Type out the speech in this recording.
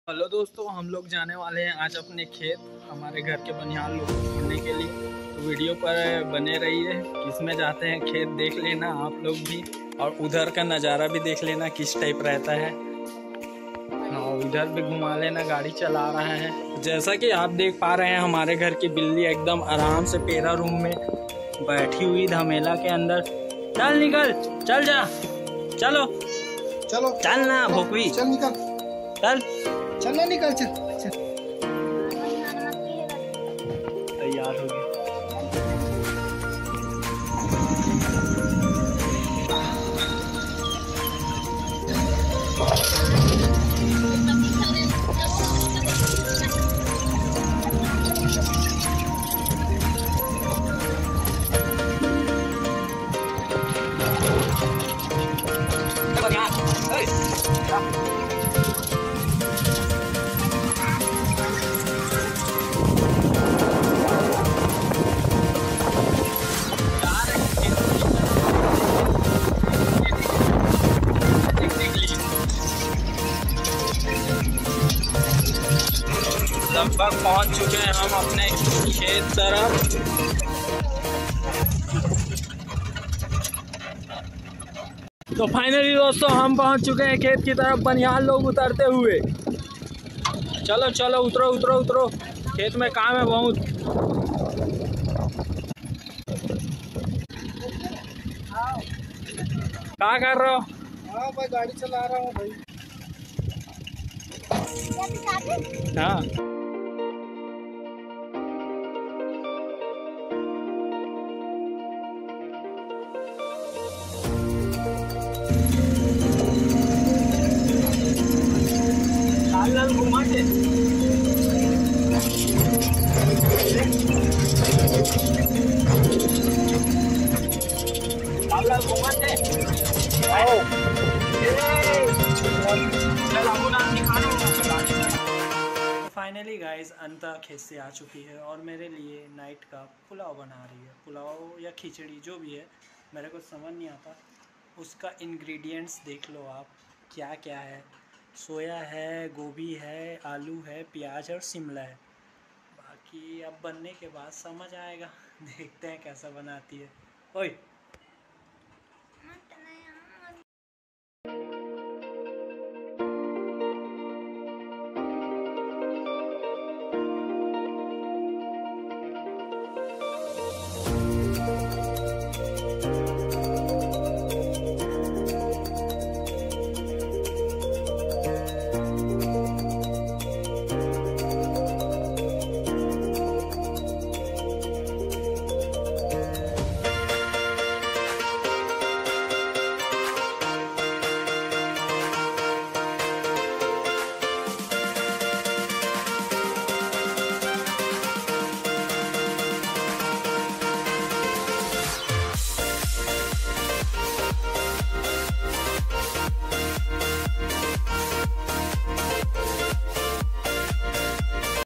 Hello दोस्तों, हम लोग जाने वाले हैं आज अपने खेत, हमारे घर के बनियान लोग को छोड़ने के लिए। तो वीडियो पर बने रहिए, किसमें जाते हैं खेत देख लेना आप लोग भी, और उधर का नज़ारा भी देख लेना किस टाइप रहता है। हाँ, उधर भी घुमा लेना, गाड़ी चला रहा है। जैसा कि आप देख पा रहे हैं, हमारे घर की बिल्ली एकदम आराम से पेरा रूम में बैठी हुई धमेला के अंदर। चल निकल, चल जा, चलो चलो चल ना भोकवी, चल निकल, चल चलना निकल, चल चल। तैयार हो गई। लगभग पहुंच चुके हैं हम अपने खेत तरफ। तो फाइनली दोस्तों हम पहुंच चुके हैं खेत की तरफ, बनियान लोग उतरते हुए। चलो चलो उतरो उतरो उतरो, खेत में काम है बहुत। क्या कर रहे हो? हाँ भाई, गाड़ी चला रहा हूँ भाई। हाँ, लाल लाल घुमा के लाल लाल घुमा के फाइनली गाइस अंता खेत से आ चुकी है और मेरे लिए नाइट का पुलाव बना रही है। पुलाव या खिचड़ी जो भी है, मेरे को समझ नहीं आता। उसका इंग्रेडिएंट्स देख लो आप, क्या क्या है। सोया है, गोभी है, आलू है, प्याज और शिमला है। बाकी अब बनने के बाद समझ आएगा। देखते हैं कैसा बनाती है। ओए